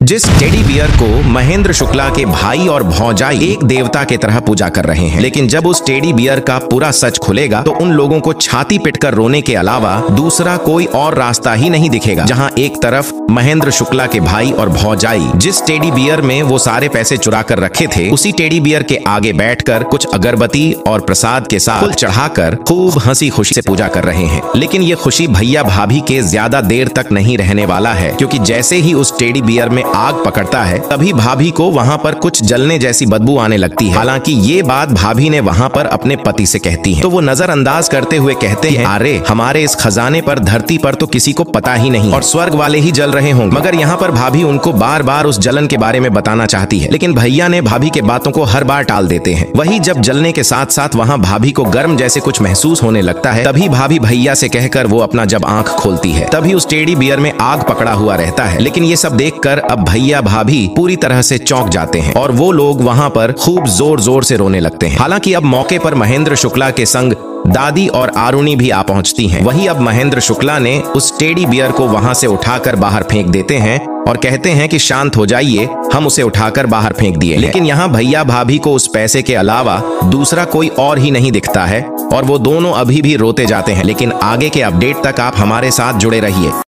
जिस teddy bear को महेंद्र शुक्ला के भाई और भौजाई एक देवता के तरह पूजा कर रहे हैं, लेकिन जब उस टेडी बियर का पूरा सच खुलेगा तो उन लोगों को छाती पिटकर रोने के अलावा दूसरा कोई और रास्ता ही नहीं दिखेगा। जहां एक तरफ महेंद्र शुक्ला के भाई और भौजाई जिस टेडी बियर में वो सारे पैसे चुरा कर रखे थे, उसी टेडी बियर के आगे बैठकर कुछ अगरबत्ती और प्रसाद के साथ फूल चढ़ाकर खूब हंसी खुशी से पूजा कर रहे हैं। लेकिन ये खुशी भैया भाभी के ज्यादा देर तक नहीं रहने वाला है, क्योंकि जैसे ही उस टेडी बियर में आग पकड़ता है तभी भाभी को वहां पर कुछ जलने जैसी बदबू आने लगती है। हालांकि ये बात भाभी ने वहां पर अपने पति से कहती है, तो वो नजरअंदाज करते हुए कहते हैं, अरे हमारे इस खजाने पर धरती पर तो किसी को पता ही नहीं और स्वर्ग वाले ही जल रहे होंगे। मगर यहाँ पर भाभी उनको बार बार उस जलन के बारे में बताना चाहती है, लेकिन भैया ने भाभी के बातों को हर बार टाल देते हैं। वही जब जलने के साथ साथ वहाँ भाभी को गर्म जैसे कुछ महसूस होने लगता है, तभी भाभी भैया से कहकर वो अपना जब आंख खोलती है तभी उस टेडी बियर में आग पकड़ा हुआ रहता है। लेकिन ये सब देखकर अब भैया भाभी पूरी तरह से चौंक जाते हैं और वो लोग वहां पर खूब जोर जोर से रोने लगते हैं। हालांकि अब मौके पर महेंद्र शुक्ला के संग दादी और आरुणी भी आ पहुंचती हैं। वही अब महेंद्र शुक्ला ने उस टेडी बियर को वहां से उठाकर बाहर फेंक देते हैं और कहते हैं कि शांत हो जाइए, हम उसे उठाकर बाहर फेंक दिए। लेकिन यहाँ भैया भाभी को उस पैसे के अलावा दूसरा कोई और ही नहीं दिखता है और वो दोनों अभी भी रोते जाते हैं। लेकिन आगे के अपडेट तक आप हमारे साथ जुड़े रहिए।